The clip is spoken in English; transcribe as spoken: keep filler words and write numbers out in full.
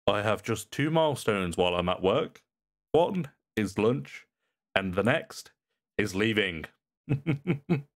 I have just two milestones while I'm at work. One is lunch, and the next is leaving.